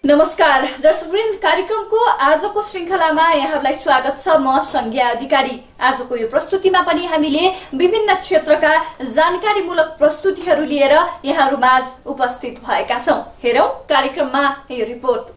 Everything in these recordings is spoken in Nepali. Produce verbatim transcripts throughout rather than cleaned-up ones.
नमस्कार दर्शकवृन्द, कार्यक्रमको आजको श्रृंखलामा यहाँहरूलाई स्वागत छ। म संज्ञा अधिकारी। आजको यो प्रस्तुतिमा पनि हामीले विभिन्न क्षेत्रका जानकारीमूलक प्रस्तुतिहरू लिएर यहाँहरू माझ उपस्थित भएका छौं। हेरौं कार्यक्रममा यो रिपोर्ट।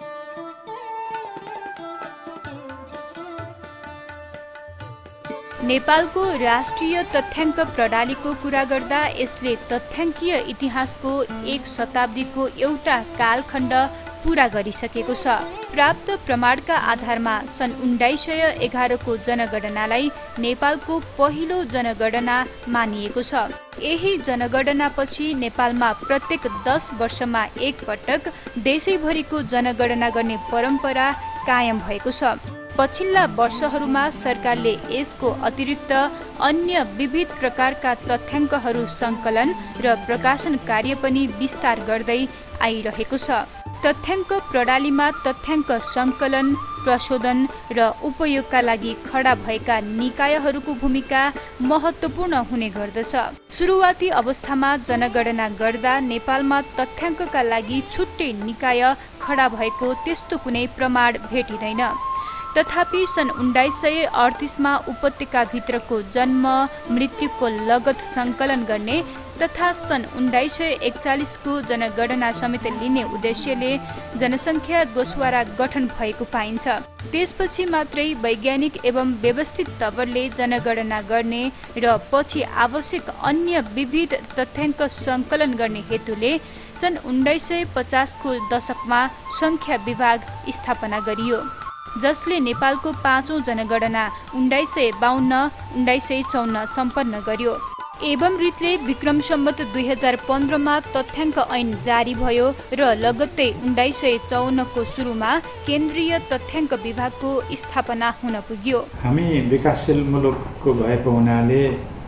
नेपालको राष्ट्रिय तथ्याङ्क प्रणालीको कुरा गर्दा यसले तथ्याङ्कीय इतिहासको एक शताब्दीको एउटा कालखण्ड पूरा गरिसकेको छ। प्राप्त प्रमाणका आधारमा सन् उन्नाइस सय एघारको जनगणनालाई नेपालको पहिलो जनगणना मानिएको छ। यही जनगणनापछि नेपालमा प्रत्येक दस वर्षमा एक पटक देशैभरिको जनगणना गर्ने परम्परा कायम भएको छ। पछिल्ला वर्षहरूमा सरकारले यसको अतिरिक्त अन्य विविध प्रकारका तथ्याङ्कहरू सङ्कलन र प्रकाशन कार्य पनि विस्तार गर्दै आइरहेको छ। तथ्याङ्क प्रणालीमा तथ्याङ्क सङ्कलन, प्रशोधन र उपयोगका लागि खडा भएका निकायहरूको भूमिका महत्त्वपूर्ण हुने गर्दछ। सुरुवाती अवस्थामा जनगणना गर्दा नेपालमा तथ्याङ्कका लागि छुट्टै निकाय खडा भएको त्यस्तो कुनै प्रमाण भेटिँदैन। तथापि सन् उन्नाइस सय अडतिसमा उपत्यकाभित्रको जन्म मृत्युको लगत सङ्कलन गर्ने तथा सन् उन्नाइस सय एकचालिसको जनगणना समेत लिने उद्देश्यले जनसङ्ख्या गोसवारा गठन भएको पाइन्छ। त्यसपछि मात्रै वैज्ञानिक एवं व्यवस्थित तवरले जनगणना गर्ने र पछि आवश्यक अन्य विविध तथ्याङ्क सङ्कलन गर्ने हेतुले सन् उन्नाइस सय पचासको दशकमा सङ्ख्या विभाग स्थापना गरियो, जसले नेपालको पाँचौं जनगणना उन्नाइस सय बाहन्न उन्नाइस सय चौन्न सम्पन्न गर्यो। एवं रीतले विक्रम सम्वत दुई हजार पन्ध्रमा तथ्याङ्क ऐन जारी भयो र लगत्तै उन्नाइस सय चौवन्नको सुरुमा केन्द्रीय तथ्याङ्क विभागको स्थापना हुन पुग्यो। हामी विकासशील मुलुकको भएको हुनाले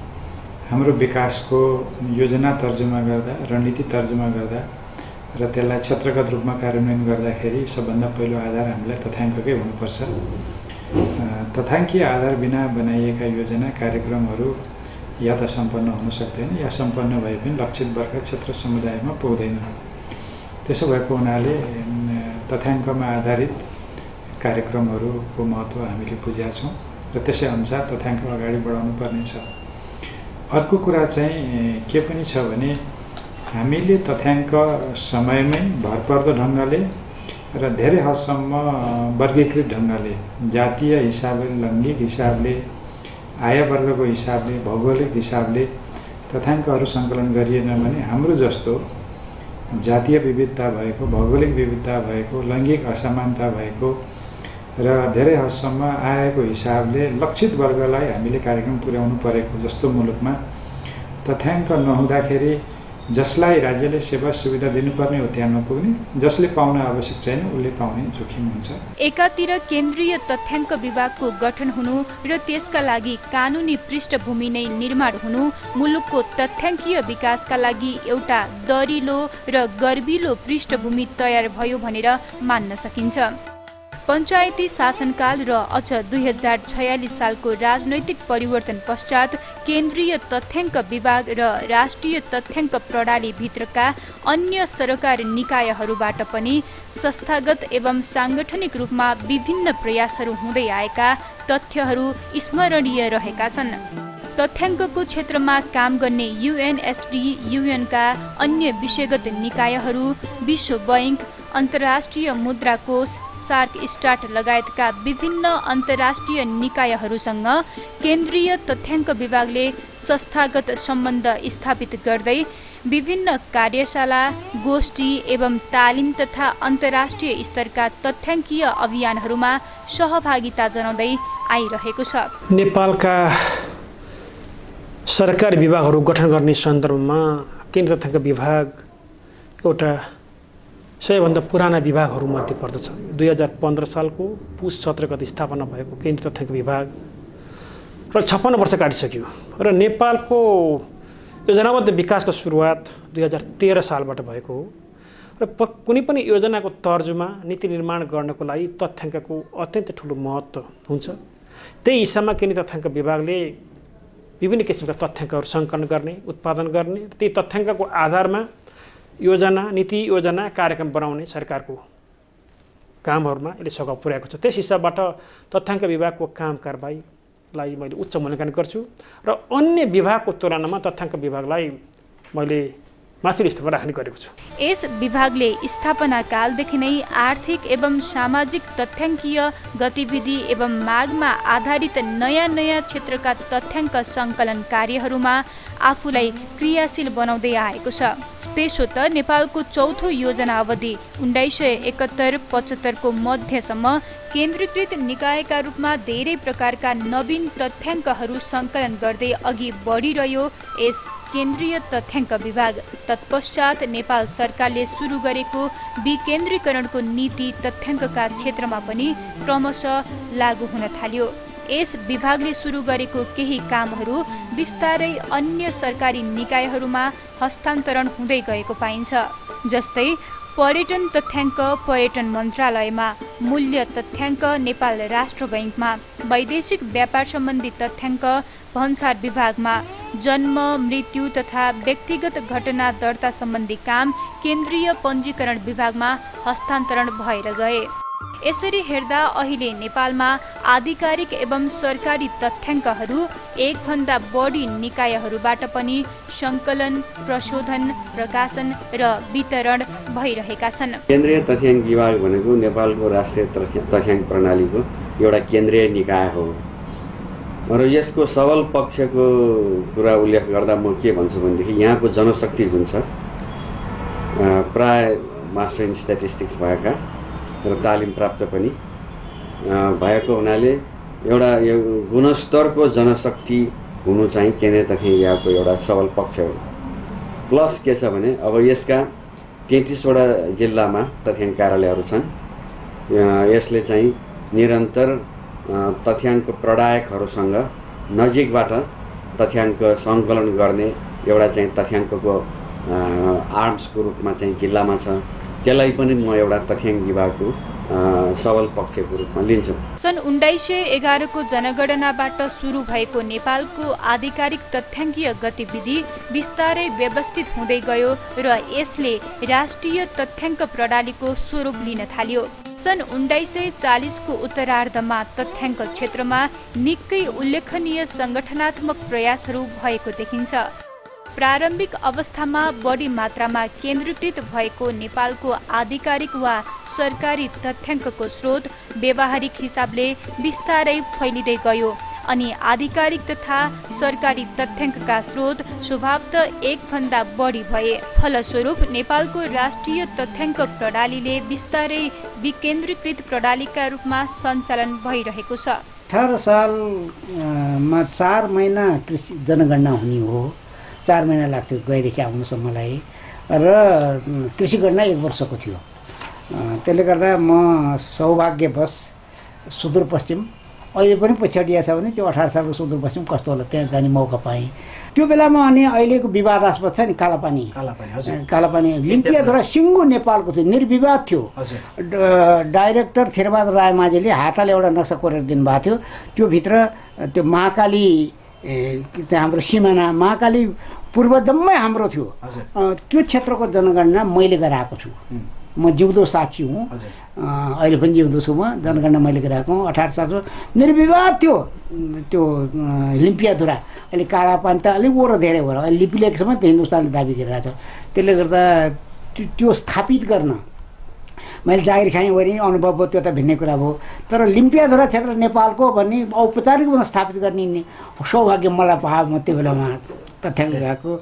हाम्रो विकासको योजना तर्जुमा गर्दा, रणनीति तर्जुमा गर्दा र त्यसलाई क्षेत्रगत रूपमा कार्यान्वयन गर्दाखेरि सबभन्दा पहिलो आधार हामीलाई तथ्याङ्ककै हुनुपर्छ। तथ्याङ्कीय आधार बिना बनाइएका योजना कार्यक्रमहरू या त सम्पन्न हुन सक्दैन या सम्पन्न भए पनि लक्षित वर्ग क्षेत्र समुदायमा पुग्दैन। त्यसो भएको हुनाले तथ्याङ्कमा आधारित कार्यक्रमहरूको महत्त्व हामीले बुझेका छौँ र त्यसै अनुसार तथ्याङ्क अगाडि बढाउनु पर्नेछ। अर्को कुरा चाहिँ के पनि छ भने हामीले तथ्याङ्क समयमै भरपर्दो ढङ्गले र धेरै हदसम्म वर्गीकृत ढङ्गले, जातीय हिसाबले, लैङ्गिक हिसाबले, आय वर्गको हिसाबले, भौगोलिक हिसाबले तथ्याङ्कहरू सङ्कलन गरिएन भने हाम्रो जस्तो जातीय विविधता भएको, भौगोलिक विविधता भएको, लैङ्गिक असमानता भएको र धेरै हदसम्म आयको हिसाबले लक्षित वर्गलाई हामीले कार्यक्रम पुर्याउनु परेको जस्तो मुलुकमा तथ्याङ्क नहुँदाखेरि जसलाई राज्यले सेवा सुविधा दिनुपर्ने हो त्यहाँ नपुग्ने, जसले पाउन आवश्यक छैन उसले पाउने जोखिम हुन्छ। एकातिर केन्द्रीय तथ्याङ्क विभागको गठन हुनु र त्यसका लागि कानुनी पृष्ठभूमि नै निर्माण हुनु मुलुकको तथ्याङ्कीय विकासका लागि एउटा दरिलो र गर्विलो पृष्ठभूमि तयार भयो भनेर मान्न सकिन्छ। पञ्चायती शासनकाल र अझ दुई हजार छयालिस सालको राजनैतिक परिवर्तन पश्चात केन्द्रीय तथ्याङ्क विभाग र राष्ट्रिय तथ्याङ्क प्रणाली भित्रका अन्य सरकार निकायहरूबाट पनि संस्थागत एवं साङ्गठनिक रूपमा विभिन्न प्रयासहरू हुँदै आएका तथ्यहरू स्मरणीय रहेका छन्। तथ्याङ्कको क्षेत्रमा काम गर्ने युएनएसडी, युएनका अन्य विषयगत निकायहरू, विश्व बैंक, अन्तर्राष्ट्रिय मुद्रा कोष, सार्क स्टार्ट लगायतका विभिन्न अन्तर्राष्ट्रिय निकायहरूसँग केन्द्रीय तथ्याङ्क विभागले संस्थागत सम्बन्ध स्थापित गर्दै विभिन्न कार्यशाला, गोष्ठी एवं तालिम तथा अन्तर्राष्ट्रिय स्तरका तथ्याङ्कीय अभियानहरूमा सहभागिता जनाउँदै आइरहेको छ। नेपालका सरकारी विभागहरू गठन गर्ने सन्दर्भमा केन्द्रीय तथ्याङ्क विभाग एउटा सबैभन्दा पुराना विभागहरूमध्ये पर्दछ। दुई हजार पन्ध्र सालको पुस सत्र गते स्थापना भएको केन्द्रीय तथ्याङ्क विभाग र छप्पन्न वर्ष काटिसक्यो र नेपालको योजनाबद्ध विकासको सुरुवात दुई हजार तेह्र सालबाट भएको हो र कुनै पनि योजनाको तर्जुमा, नीति निर्माण गर्नको लागि तथ्याङ्कको अत्यन्त ठुलो महत्त्व हुन्छ। त्यही हिसाबमा केन्द्रीय तथ्याङ्क विभागले विभिन्न किसिमका तथ्याङ्कहरू सङ्कलन गर्ने, उत्पादन गर्ने, त्यही तथ्याङ्कको आधारमा योजना, नीति योजना, कार्यक्रम बनाउने सरकारको कामहरूमा यसले सघाउ पुर्याएको छ। त्यस हिसाबबाट तथ्याङ्क विभागको काम कारबाहीलाई मैले उच्च मूल्याङ्कन गर्छु र अन्य विभागको तुलनामा तथ्याङ्क विभागलाई मैले माथिल्लो स्तरमा राख्ने गरेको छु। यस विभागले स्थापना कालदेखि नै आर्थिक एवं सामाजिक तथ्याङ्कीय गतिविधि एवं मागमा आधारित नयाँ नयाँ क्षेत्रका तथ्याङ्क सङ्कलन कार्यहरूमा आफूलाई क्रियाशील बनाउँदै आएको छ। त्यसो त नेपालको चौथो योजना अवधि उन्नाइस सय एकहत्तर पचहत्तरको मध्यसम्म केन्द्रीकृत निकायका रूपमा धेरै प्रकारका नवीन तथ्याङ्कहरू सङ्कलन गर्दै अघि बढिरह्यो यस केन्द्रीय तथ्याङ्क विभाग। तत्पश्चात नेपाल सरकारले सुरु गरेको विकेन्द्रीकरणको नीति तथ्याङ्कका क्षेत्रमा पनि क्रमशः लागू हुन थाल्यो। यस विभागले सुरु गरेको केही कामहरू बिस्तारै अन्य सरकारी निकायहरूमा हस्तान्तरण हुँदै गएको पाइन्छ। जस्तै पर्यटन तथ्याङ्क पर्यटन मन्त्रालयमा, मूल्य तथ्याङ्क नेपाल राष्ट्र बैङ्कमा, वैदेशिक व्यापार सम्बन्धी तथ्याङ्क भन्सार विभागमा, जन्म मृत्यु तथा व्यक्तिगत घटना दर्ता सम्बन्धी काम केन्द्रीय पञ्जीकरण विभागमा हस्तान्तरण भएर गए। यसरी हेर्दा अहिले नेपालमा आधिकारिक एवं सरकारी तथ्याङ्कहरू एकभन्दा बढी निकायहरूबाट पनि सङ्कलन, प्रशोधन, प्रकाशन र वितरण भइरहेका छन्। केन्द्रीय तथ्याङ्क विभाग भनेको नेपालको राष्ट्रिय तथ्याङ्क प्रणालीको एउटा केन्द्रीय निकाय हो र यसको सबल पक्षको कुरा उल्लेख गर्दा म के भन्छु भनेदेखि यहाँको जनशक्ति जुन छ प्राय मास्टर इन स्ट्याटिस्टिक्स भएका र तालिम प्राप्त पनि भएको हुनाले एउटा यो गुणस्तरको जनशक्ति हुनु चाहिँ केन्द्रीय तथ्याङ्क विभागको एउटा सबल पक्ष हो। प्लस के छ भने अब यसका तैँतिसवटा जिल्लामा तथ्याङ्क कार्यालयहरू छन्। यसले चाहिँ निरन्तर तथ्याङ्क प्रणायकहरूसँग नजिकबाट तथ्याङ्क सङ्कलन गर्ने एउटा चाहिँ तथ्याङ्कको आर्म्सको रूपमा चाहिँ जिल्लामा छ। त्यसलाई पनि म एउटा तथ्याङ्क विभागको सबल पक्षको रूपमा लिन्छु। सन् उन्नाइस सय एघारको जनगणनाबाट सुरु भएको नेपालको आधिकारिक तथ्याङ्कीय गतिविधि बिस्तारै व्यवस्थित हुँदै गयो र यसले राष्ट्रिय तथ्याङ्क प्रणालीको स्वरूप लिन थाल्यो। सन् उन्नाइस सय चालिसको उत्तरार्धमा तथ्याङ्क क्षेत्रमा निकै उल्लेखनीय सङ्गठनात्मक प्रयासहरू भएको देखिन्छ। प्रारम्भिक अवस्थामा बढी मात्रामा केन्द्रीकृत भएको नेपालको आधिकारिक वा सरकारी तथ्याङ्कको स्रोत व्यावहारिक हिसाबले बिस्तारै फैलिँदै गयो अनि आधिकारिक तथा सरकारी तथ्याङ्कका स्रोत स्वभावतः एकभन्दा बढी भए। फलस्वरूप नेपालको राष्ट्रिय तथ्याङ्क प्रणालीले बिस्तारै विकेन्द्रीकृत प्रणालीका रूपमा सञ्चालन भइरहेको छ। अठार सालमा चार महिना कृषि जनगणना हुने हो। चार महिना लाग्थ्यो गएदेखि आउनुसम्मलाई र कृषि गणना एक वर्षको थियो। त्यसले गर्दा म सौभाग्यवश सुदूरपश्चिम अहिले पनि पछाडिया छ भने त्यो अठार सालको सुदूरपश्चिम कस्तो होला त्यहाँ जाने मौका पाएँ। त्यो बेलामा अनि अहिलेको विवादास्पद छ नि कालापानी कालापानी लिम्पियाद्वारा सिङ्गो नेपालको थियो, निर्विवाद थियो। डाइरेक्टर थेरबहादुर रायमाझीले हातले एउटा नक्सा कोरेर दिनुभएको थियो। त्यो भित्र त्यो महाकाली हाम्रो सिमाना महाकाली पूर्व जम्मै हाम्रो थियो। त्यो क्षेत्रको जनगणना मैले गराएको छु। म जिउँदो साक्षी हुँ, अहिले पनि जिउँदो छु। म जनगणना मैले गराएको हुँ। अठार सालको निर्विवाद थियो त्यो लिम्पियाधुरा। अहिले कालापानी त अलिक ओह्रो धेरै भएर अहिले लिपिलेकसम्म हिन्दुस्तानले दाबी गरिरहेको छ। त्यसले गर्दा त्यो स्थापित गर्न मैले जागिर खाएँ वरि अनुभव भयो, त्यो त भिन्नै कुरा भयो। तर लिम्पियाधुरा क्षेत्र नेपालको भन्ने औपचारिक रूपमा स्थापित गर्ने सौभाग्य मलाई पायो। म त्यो बेलामा तथ्याङ्क विभागको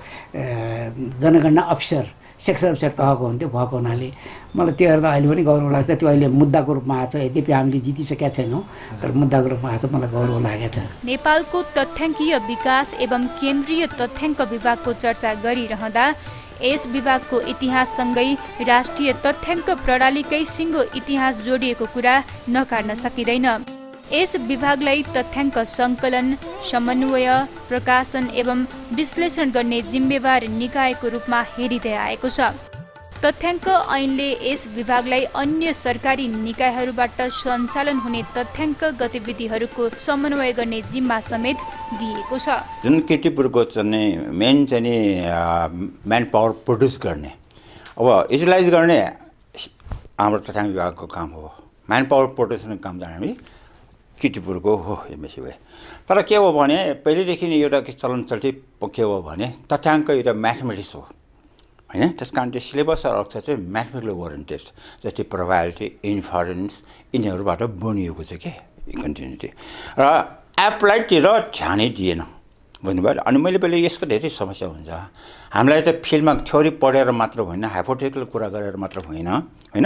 जनगणना अफिसर सेक्सन अफिसर तहको हुन्थ्यो भएको हुनाले मलाई त्यो हेर्दा अहिले पनि गौरव लाग्छ। त्यो अहिले मुद्दाको रूपमा आएको छ। यद्यपि हामीले जितिसकेका छैनौँ तर मुद्दाको रूपमा आएको छ, मलाई गौरव लागेको छ। नेपालको तथ्याङ्कीय विकास एवं केन्द्रीय तथ्याङ्क विभागको चर्चा गरिरहँदा यस विभागको इतिहाससँगै राष्ट्रिय तथ्याङ्क प्रणालीकै सिङ्गो इतिहास जोडिएको कुरा नकार्न सकिँदैन। यस विभागलाई तथ्याङ्क सङ्कलन, समन्वय, प्रकाशन एवं विश्लेषण गर्ने जिम्मेवार निकायको रूपमा हेरिँदै आएको छ। तथ्याङ्क ऐनले यस विभागलाई अन्य सरकारी निकायहरूबाट सञ्चालन हुने तथ्याङ्क गतिविधिहरूको समन्वय गर्ने जिम्मा समेत दिएको छ। जुन किर्तिपुरको चाहिँ मेन चाहिँ नि म्यान पावर प्रड्युस गर्ने अब युटिलाइज गर्ने हाम्रो तथ्याङ्क विभागको काम हो। म्यान पावर प्रोटेक्सनको काम जाने हामी किर्तिपुरको हो एमएससी भए। तर के हो भने पहिलेदेखि नै एउटा के चलन चल्ती के हो भने तथ्याङ्क एउटा म्याथमेटिक्स हो हैन। त्यस कारण त्यो सिलेबसहरू अक्सर चाहिँ म्याथमेटिकल ओरिएन्टेड जस्तै प्रोबाबिलिटी इन्फरेन्स यिनीहरूबाट बनिएको छ के कन्टिन्युटी र एप्लाइडतिर ध्यानै दिएन बुझ्नुभयो। अनि मैले पहिले यसको धेरै समस्या हुन्छ हामीलाई त फिल्डमा थ्योरी पढेर मात्र होइन हाइपोथेटिकल कुरा गरेर मात्र होइन होइन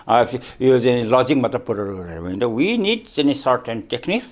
यो चाहिँ लजिक मात्र प्रयोग गरेर होइन वी निड चाहिँ सर्ट एन्ड टेक्निक्स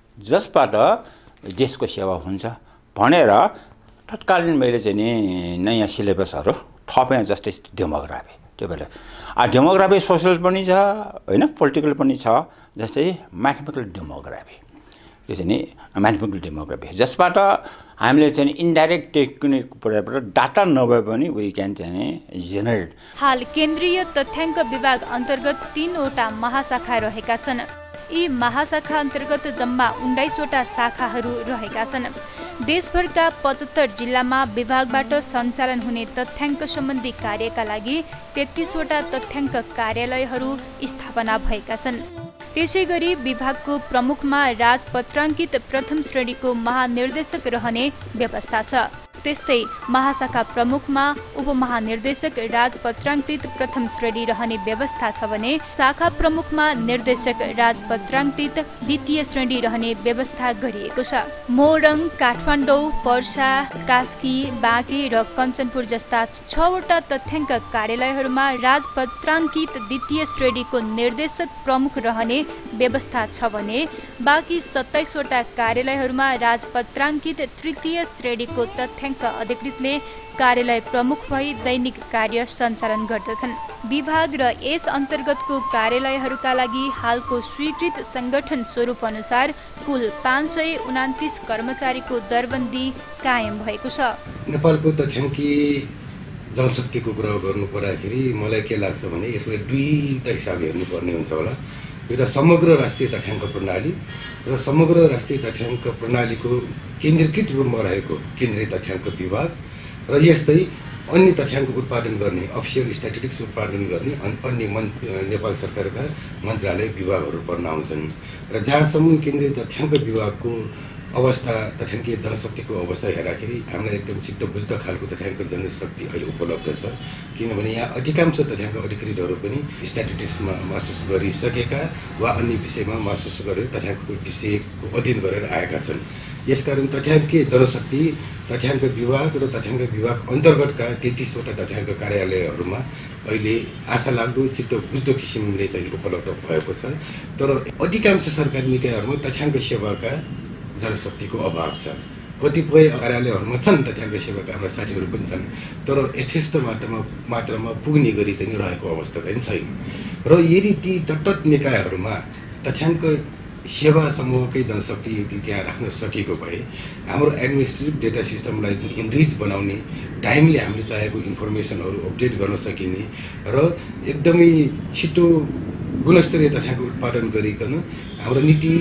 जसबाट देशको सेवा हुन्छ भनेर तत्कालीन मैले चाहिँ नि नयाँ सिलेबसहरू थपेँ जस्तै डेमोग्राफी त्यो बेला आ डेमोग्राफी सोसल पनि छ होइन पोलिटिकल पनि छ जस्तै म्याथमेटिकल डेमोग्राफी यो चाहिँ नि म्याथमेटिकल डेमोग्राफी जसबाट हामीले चाहिँ इन्डाइरेक्ट टेक्निक प्रयोगबाट डाटा नभए पनि वी क्यान चाहिँ जेनेरेट। हाल केन्द्रीय तथ्याङ्क विभाग अन्तर्गत तीनवटा महाशाखा रहेका छन्। यी महाशाखा अन्तर्गत जम्मा उन्नाइसवटा शाखाहरू रहेका छन्। देशभरका पचहत्तर जिल्लामा विभागबाट सञ्चालन हुने तथ्याङ्क सम्बन्धी कार्यका लागि तेत्तीसवटा तथ्याङ्क कार्यालयहरू स्थापना भएका छन्। त्यसैगरी विभागको प्रमुखमा राजपत्राङ्कित प्रथम श्रेणीको महानिर्देशक रहने व्यवस्था छ। त्यस्तै महाशाखा प्रमुखमा उपमहानिर्देशक राजपत्राङ्कित प्रथम श्रेणी रहने व्यवस्था छ भने शाखा प्रमुखमा निर्देशक राजपत्राङ्कित द्वितीय श्रेणी रहने व्यवस्था गरिएको छ। मोरङ, काठमाडौँ, पर्सा, कास्की, बाँके र कञ्चनपुर जस्ता छवटा तथ्याङ्क कार्यालयहरूमा राजपत्राङ्कित द्वितीय श्रेणीको निर्देशक प्रमुख रहने व्यवस्था छ भने बाँकी सत्ताइसवटा कार्यालयहरूमा राजपत्राङ्कित तृतीय श्रेणीको तथ्याङ्क अधिकृतले कार्यालय प्रमुख भई दैनिक कार्य सञ्चालन गर्दछन्। विभाग र यस अन्तर्गतको कार्यालयहरूका लागि हालको स्वीकृत संगठन स्वरूप अनुसार कुल पाँच सय उनातिस कर्मचारीको दरबन्दी कायम भएको छ। नेपालको तथ्याङ्की जनशक्तिको कुरा गर्नु पर्दाखेरि मलाई के लाग्छ भने यसलाई दुईटा हिसाब हेर्नुपर्ने हुन्छ होला। एउटा समग्र राष्ट्रिय तथ्याङ्क प्रणाली र समग्र राष्ट्रिय तथ्याङ्क प्रणालीको केन्द्रीकृत रूपमा रहेको केन्द्रीय तथ्याङ्क विभाग र यस्तै अन्य तथ्याङ्क उत्पादन गर्ने अफिसियल स्ट्याटिस्टिक्स उत्पादन गर्ने अन्य मन् नेपाल सरकारका मन्त्रालय विभागहरू पर्न आउँछन्। र जहाँसम्म केन्द्रीय तथ्याङ्क विभागको अवस्था तथ्याङ्कीय जनशक्तिको अवस्था हेर्दाखेरि हामीलाई एकदम चित्तबुझ्द खालको तथ्याङ्क जनशक्ति अहिले उपलब्ध छ। किनभने यहाँ अधिकांश तथ्याङ्क अधिकृतहरू पनि स्ट्याटिस्टिक्समा मास्टर्स गरिसकेका वा अन्य विषयमा मास्टर्स गरेर तथ्याङ्कको विषयको अध्ययन गरेर आएका छन्। यसकारण तथ्याङ्कीय जनशक्ति तथ्याङ्क विभाग र तथ्याङ्क विभाग अन्तर्गतका तेत्तीसवटा तथ्याङ्क कार्यालयहरूमा अहिले आशा लाग्दो चित्तबुझ्दो किसिमले चाहिँ उपलब्ध भएको छ। तर अधिकांश सरकारी निकायहरूमा तथ्याङ्क सेवाका जनशक्तिको अभाव छ। कतिपय कार्यालयहरूमा छन् तथ्याङ्क सेवाका हाम्रा साथीहरू पनि छन् तर यथेष्ट मात्रामा मात्रामा पुग्ने गरी चाहिँ रहेको अवस्था चाहिँ छैन। र यदि ती तत्त निकायहरूमा तथ्याङ्क सेवा समूहकै जनशक्ति यदि त्यहाँ राख्न सकेको भए हाम्रो एडमिनिस्ट्रेटिभ डेटा सिस्टमलाई जुन इनरिच बनाउने टाइमली हामीले चाहेको इन्फर्मेसनहरू अपडेट गर्न सकिने र एकदमै छिटो गुणस्तरीय तथ्याङ्क उत्पादन गरिकन हाम्रो नीति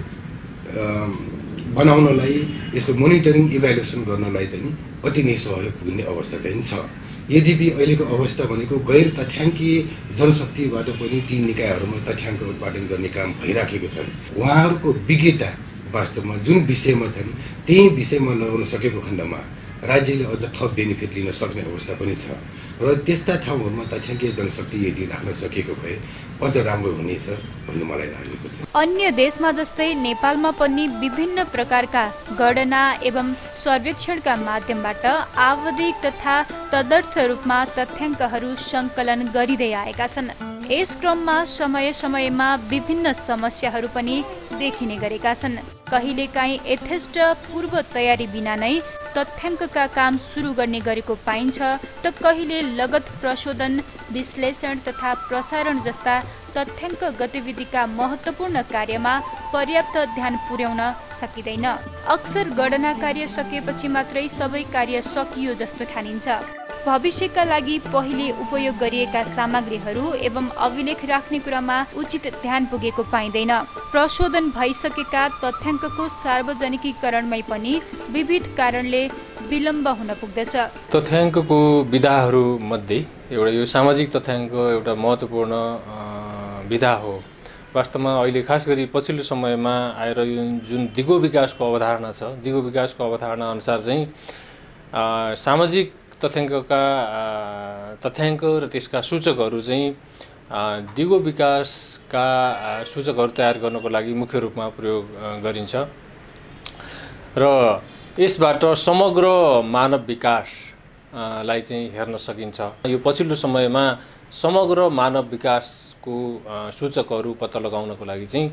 बनाउनलाई यसको मोनिटरिङ इभ्यालुएसन गर्नलाई चाहिँ अति नै सहयोग पुग्ने अवस्था चाहिँ छ। यद्यपि अहिलेको अवस्था भनेको गैर तथ्याङ्कीय जनशक्तिबाट पनि ती निकायहरूमा तथ्याङ्क उत्पादन गर्ने काम भइराखेको छन्। उहाँहरूको विज्ञता वास्तवमा जुन विषयमा छन् त्यही विषयमा लगाउन सकेको खण्डमा राज्यले अझ थप बेनिफिट लिन सक्ने अवस्था पनि छ। र त्यस्ता ठाउँहरूमा तथ्याङ्कीय जनशक्ति यदि राख्न सकेको भए अझ राम्रो हुनेछ भन्ने मलाई लागेको छ। अन्य देशमा जस्तै नेपालमा पनि विभिन्न प्रकारका गणना एवं सर्वेक्षणका माध्यमबाट आवधिक तथा तदर्थ रूपमा तथ्याङ्कहरू सङ्कलन गरिँदै आएका छन्। यस क्रममा समय समयमा विभिन्न समस्याहरू पनि देखिने गरेका छन्। कहिलेकाहीँ यथेष्ट पूर्व तयारी बिना नै तथ्याङ्कका काम सुरु गर्ने गरेको पाइन्छ त कहिले लगत प्रशोधन, विश्लेषण तथा प्रसारण जस्ता तथ्याङ्क गतिविधिका महत्त्वपूर्ण कार्यमा पर्याप्त ध्यान पुर्याउन सकिँदैन। अक्सर गणना कार्य सकिएपछि मात्रै सबै कार्य सकियो जस्तो ठानिन्छ। भविष्यका लागि पहिले उपयोग गरिएका सामग्रीहरू एवं अभिलेख राख्ने कुरामा उचित ध्यान पुगेको पाइँदैन। प्रशोधन भइसकेका तथ्याङ्कको सार्वजनिकीकरणमै पनि विविध कारणले विलम्ब हुन पुग्दछ। तथ्याङ्कको विधाहरू मध्ये एउटा यो सामाजिक तथ्याङ्क एउटा महत्त्वपूर्ण विधा हो वास्तवमा अहिले खास गरी पछिल्लो समयमा आएर यो जुन दिगो विकासको अवधारणा छ, दिगो विकासको अवधारणा अनुसार चाहिँ सामाजिक तथ्याङ्कका तथ्याङ्क र त्यसका सूचकहरू चाहिँ दिगो विकासका सूचकहरू तयार गर्नको लागि मुख्य रूपमा प्रयोग गरिन्छ र यसबाट समग्र मानव विकासलाई चाहिँ हेर्न सकिन्छ। यो पछिल्लो समयमा समग्र मानव विकासको सूचकहरू पत्ता लगाउनको लागि चाहिँ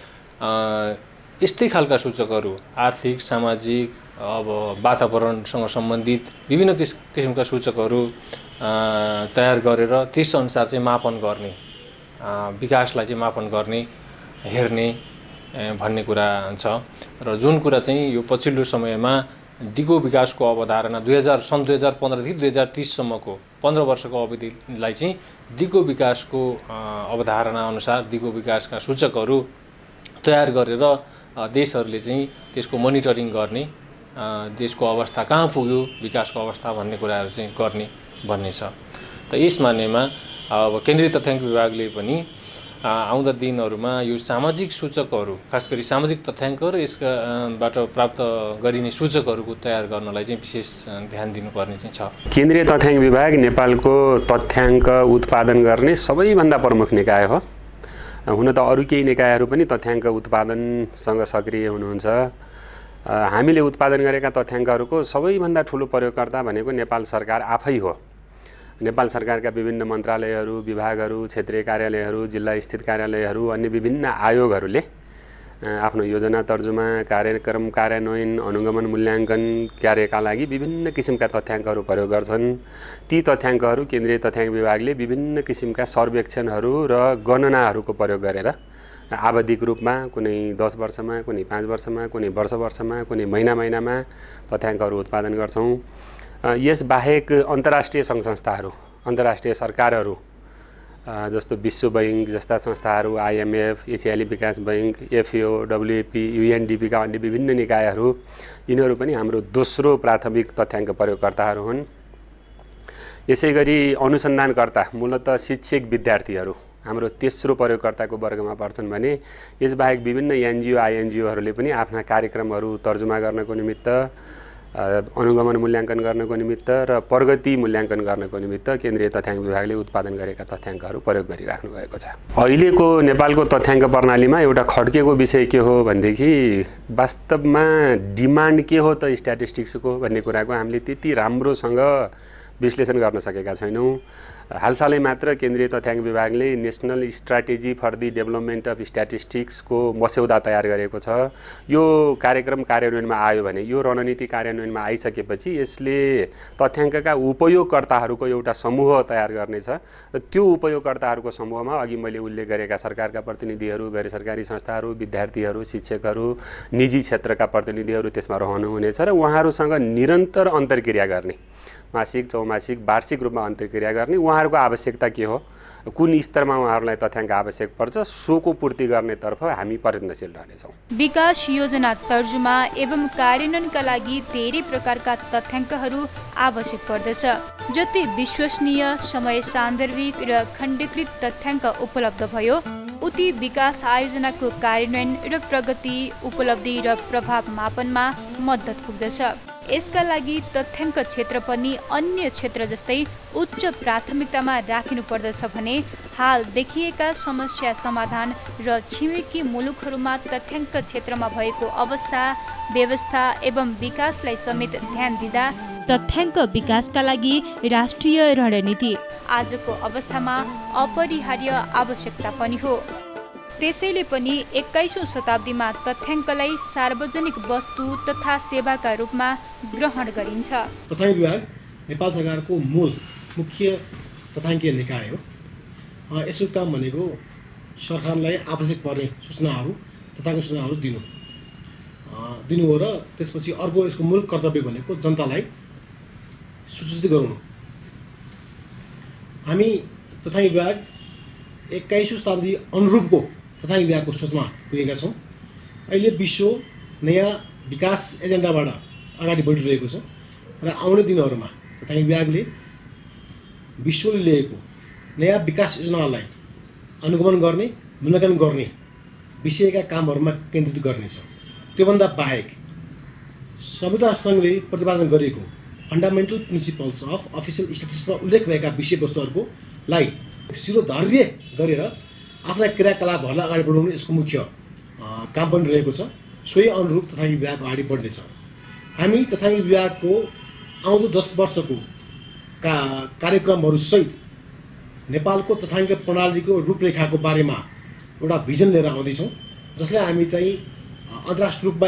यस्तै खालका सूचकहरू आर्थिक, सामाजिक, अब वातावरणसँग सम्बन्धित विभिन्न किसिमका सूचकहरू तयार गरेर त्यसअनुसार चाहिँ मापन गर्ने, विकासलाई चाहिँ मापन गर्ने, हेर्ने भन्ने कुरा छ र जुन कुरा चाहिँ यो पछिल्लो समयमा दिगो विकासको अवधारणा दुई हजार सन् दुई हजार पन्ध्रदेखि दुई हजार तिससम्मको पन्ध्र वर्षको अवधिलाई चाहिँ दिगो विकासको अवधारणा अनुसार दिगो विकासका सूचकहरू तयार गरेर देशहरूले चाहिँ त्यसको मोनिटरिङ गर्ने, देशको अवस्था कहाँ पुग्यो, विकासको अवस्था भन्ने कुराहरू चाहिँ गर्ने भन्ने छ। त यस मानेमा अब केन्द्रीय तथ्याङ्क विभागले पनि आउँदा दिनहरूमा यो सामाजिक सूचकहरू, खास गरी सामाजिक तथ्याङ्क र यसबाट प्राप्त गरिने सूचकहरूको तयार गर्नलाई चाहिँ विशेष ध्यान दिनुपर्ने चाहिँ छ। केन्द्रीय तथ्याङ्क विभाग नेपालको तथ्याङ्क उत्पादन गर्ने सबैभन्दा प्रमुख निकाय हो। हुन त अरू केही निकायहरू पनि तथ्याङ्क उत्पादनसँग सक्रिय हुनुहुन्छ। हामीले उत्पादन गरेका तथ्याङ्कहरूको सबैभन्दा ठुलो प्रयोगकर्ता भनेको नेपाल सरकार आफै हो। नेपाल सरकारका विभिन्न मन्त्रालयहरू, विभागहरू, क्षेत्रीय कार्यालयहरू, जिल्ला स्थित कार्यालयहरू, अन्य विभिन्न आयोगहरूले आफ्नो योजना तर्जुमा, कार्यक्रम कार्यान्वयन, अनुगमन, मूल्याङ्कन कार्यका लागि विभिन्न किसिमका तथ्याङ्कहरू प्रयोग गर्छन्। ती तथ्याङ्कहरू केन्द्रीय तथ्याङ्क विभागले विभिन्न किसिमका सर्वेक्षणहरू र गणनाहरूको प्रयोग गरेर आवधिक रूपमा कुनै दस वर्षमा, कुनै पाँच वर्षमा, कुनै वर्ष वर्षमा, कुनै महिना महिनामा तथ्याङ्कहरू उत्पादन गर्छौँ। यसबाहेक अन्तर्राष्ट्रिय सङ्घ संस्थाहरू, अन्तर्राष्ट्रिय सरकारहरू जस्तो विश्व बैङ्क जस्ता संस्थाहरू, आइएमएफ, एसियाली विकास बैङ्क, एफएओ, डब्लुएपी, युएनडिपीका अन्य विभिन्न निकायहरू, यिनीहरू पनि हाम्रो दोस्रो प्राथमिक तथ्याङ्क प्रयोगकर्ताहरू हुन्। यसै गरी अनुसन्धानकर्ता, मूलतः शिक्षक विद्यार्थीहरू हाम्रो तेस्रो प्रयोगकर्ताको वर्गमा पर्छन् भने यसबाहेक विभिन्न एनजिओ, आइएनजिओहरूले पनि आफ्ना कार्यक्रमहरू तर्जुमा गर्नको निमित्त, अनुगमन मूल्याङ्कन गर्नको निमित्त र प्रगति मूल्याङ्कन गर्नको निमित्त केन्द्रीय तथ्याङ्क विभागले उत्पादन गरेका तथ्याङ्कहरू प्रयोग गरिराख्नु भएको छ। अहिलेको नेपालको तथ्याङ्क प्रणालीमा एउटा खड्केको विषय के हो भनेदेखि वास्तवमा डिमान्ड के हो त स्ट्याटिस्टिक्सको भन्ने कुराको हामीले त्यति राम्रोसँग विश्लेषण गर्न सकेका छैनौँ। हालसालै मात्र केन्द्रीय तथ्याङ्क विभागले national strategy for the development of स्ट्याटिस्टिक्सको मस्यौदा तयार गरेको छ। यो कार्यक्रम कार्यान्वयनमा आयो भने, यो रणनीति कार्यान्वयनमा आइसकेपछि यसले तथ्याङ्कका उपयोगकर्ताहरूको एउटा समूह तयार गर्नेछ र त्यो उपयोगकर्ताहरूको समूहमा अघि मैले उल्लेख गरेका सरकारका प्रतिनिधिहरू, गैर सरकारी संस्थाहरू, विद्यार्थीहरू, शिक्षकहरू, निजी क्षेत्रका प्रतिनिधिहरू त्यसमा रहनुहुनेछ र उहाँहरूसँग निरन्तर अन्तर्क्रिया गर्ने, मासिक, चौमासिक, वार्षिक रूपमा अन्तर्क्रिया गर्ने, उहाँहरूको आवश्यकता के हो, कुन स्तरमा उहाँहरूलाई तथ्याङ्क आवश्यक पर्छ, सोको पूर्ति गर्नेतर्फ हामी प्रयत्नशील रहनेछौँ। विकास योजना तर्जुमा एवं कार्यान्वयनका लागि धेरै प्रकारका तथ्याङ्कहरू आवश्यक पर्दछ। जति विश्वसनीय, समय सान्दर्भिक र खण्डीकृत तथ्याङ्क उपलब्ध भयो उति विकास आयोजनाको कार्यान्वयन र प्रगति, उपलब्धि र प्रभाव मापनमा मद्दत पुग्दछ। यसका लागि तथ्याङ्क क्षेत्र पनि अन्य क्षेत्र जस्तै उच्च प्राथमिकतामा राखिनु पर्दछ भने हाल देखिएका समस्या समाधान र छिमेकी मुलुकहरूमा तथ्याङ्क क्षेत्रमा भएको अवस्था, व्यवस्था एवं विकासलाई समेत ध्यान दिँदा तथ्याङ्क विकासका लागि राष्ट्रिय रणनीति आजको अवस्थामा अपरिहार्य आवश्यकता पनि हो। त्यसैले पनि एक्काइसौँ शताब्दीमा तथ्याङ्कलाई सार्वजनिक वस्तु तथा सेवाका रूपमा ग्रहण गरिन्छ। तथ्याङ्क विभाग नेपाल सरकारको मूल मुख्य तथ्याङ्कीय निकाय हो। यसको काम भनेको सरकारलाई आवश्यक पर्ने सूचनाहरू, तथ्याङ्क सूचनाहरू दिनु दिनु हो र त्यसपछि अर्को यसको मूल कर्तव्य भनेको जनतालाई सूचित गराउनु। हामी तथ्याङ्क विभाग एक्काइसौँ शताब्दी अनुरूपको तथ्याङ्क विभागको सोचमा पुगेका छौँ। अहिले विश्व नयाँ विकास एजेन्डाबाट अगाडि बढिरहेको छ र आउने दिनहरूमा तथ्याङ्क विभागले विश्वले लिएको नयाँ विकास योजनालाई अनुगमन गर्ने मूल्याङ्कन गर्ने विषयका कामहरूमा केन्द्रित गर्नेछ। त्योभन्दा बाहेक संविधान सङ्घले प्रतिपादन गरेको फन्डामेन्टल प्रिन्सिपल्स अफ अफिसियल स्ट्याटिस्टिक्समा उल्लेख भएका विषयवस्तुहरूलाई शिरोधार्य गरेर आफ्ना क्रियाकलापहरूलाई अगाडि बढाउनु यसको मुख्य काम पनि रहेको छ। सोही अनुरूप तथ्याङ्क विभाग अगाडि बढ्नेछ। हामी तथ्याङ्क विभागको आउँदो दस वर्षको का कार्यक्रमहरूसहित नेपालको तथ्याङ्क प्रणालीको रूपरेखाको बारेमा एउटा भिजन लिएर आउँदैछौँ, जसलाई हामी चाहिँ अन्तर्राष्ट्रिय रूपमै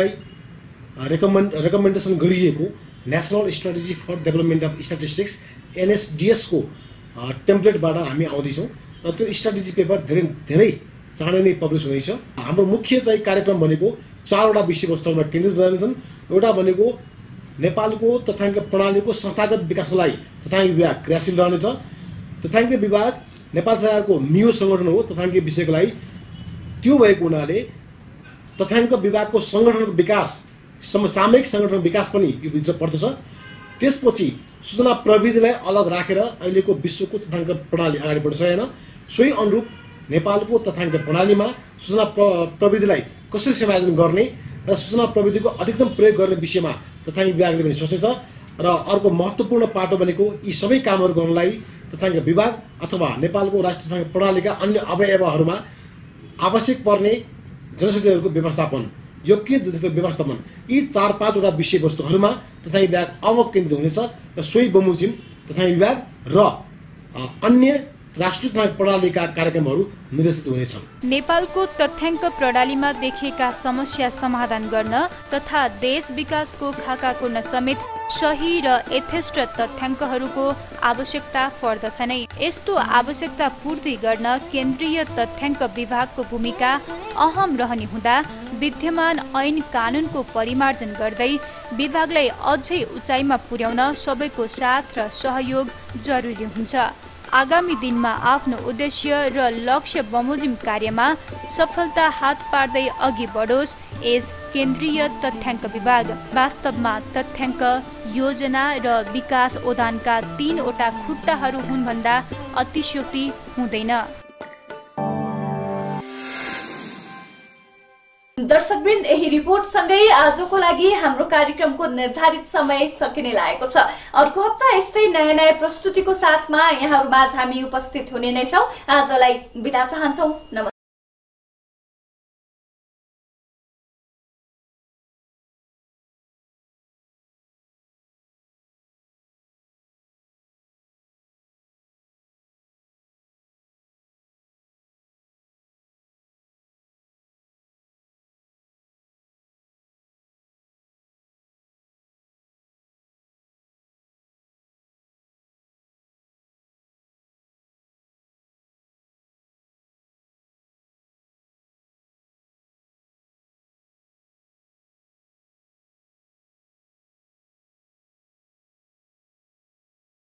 रेकमेन्ड रेकमेन्डेसन गरिएको national strategy for development of statistics एनएसडिएसको टेम्प्लेटबाट हामी आउँदैछौँ र त्यो स्ट्राटेजी पेपर धेरै धेरै चाँडै नै पब्लिस हुनेछ। हाम्रो मुख्य चाहिँ कार्यक्रम भनेको चारवटा विषयवस्तुहरूमा केन्द्रित रहनेछन्। एउटा भनेको नेपालको तथ्याङ्क प्रणालीको संस्थागत विकासको लागि तथ्याङ्क विभाग क्रियाशील रहनेछ। तथ्याङ्क विभाग नेपाल सरकारको नियो सङ्गठन हो तथ्याङ्क विषयको लागि। त्यो भएको हुनाले तथ्याङ्क विभागको सङ्गठनको विकास समसामयिक सङ्गठनको विकास पनि यो भित्र पर्दछ। त्यसपछि सूचना प्रविधिलाई अलग राखेर अहिलेको विश्वको तथ्याङ्क प्रणाली अगाडि बढ्छ होइन। सोही अनुरूप नेपालको तथ्याङ्क प्रणालीमा सूचना प्र प्रविधिलाई कसरी समायोजन गर्ने र सूचना प्रविधिको अधिकतम प्रयोग गर्ने विषयमा तथ्याङ्क विभागले पनि सोच्नेछ। र अर्को महत्त्वपूर्ण पाटो भनेको यी सबै कामहरू गर्नलाई तथ्याङ्क विभाग अथवा नेपालको राष्ट्रिय तथ्याङ्क प्रणालीका अन्य अवयवहरूमा आवश्यक पर्ने जनशक्तिहरूको व्यवस्थापन, योग्य जनशक्ति व्यवस्थापन, यी चार पाँचवटा विषयवस्तुहरूमा तथ्याङ्क विभाग अब केन्द्रित हुनेछ र सोही बमोजिम तथ्याङ्क विभाग र अन्य राष्ट्रिय तथ्याङ्क प्रणालीका कार्यक्रमहरू निर्देशित हुनेछन्। नेपालको तथ्याङ्क प्रणालीमा देखिएका समस्या समाधान गर्न तथा देश विकासको खाका कोर्न समेत सही र यथेष्ट तथ्याङ्कहरूको आवश्यकता पर्दछ नै। यस्तो आवश्यकता पूर्ति गर्न केन्द्रीय तथ्याङ्क विभागको भूमिका अहम रहने हुँदा विद्यमान ऐन कानुनको परिमार्जन गर्दै विभागलाई अझै उचाइमा पुर्याउन सबैको साथ र सहयोग जरुरी हुन्छ। आगामी दिनमा आफ्नो उद्देश्य र लक्ष्य बमोजिम कार्यमा सफलता हात पार्दै अघि बढोस् यस केन्द्रीय तथ्याङ्क विभाग। वास्तवमा तथ्याङ्क योजना र विकास उदानका तीनवटा खुट्टाहरू हुन् भन्दा अतिशयोक्ति हुँदैन। दर्शकवृन्द, यही रिपोर्ट सँगै आजको लागि हाम्रो कार्यक्रमको निर्धारित समय सकिने लागेको छ। अर्को हप्ता यस्तै नयाँ नयाँ प्रस्तुतिको साथमा यहाँहरू माझ हामी उपस्थित हुने नै छौँ। आजलाई बिदा चाहन्छौँ। नमस्कार।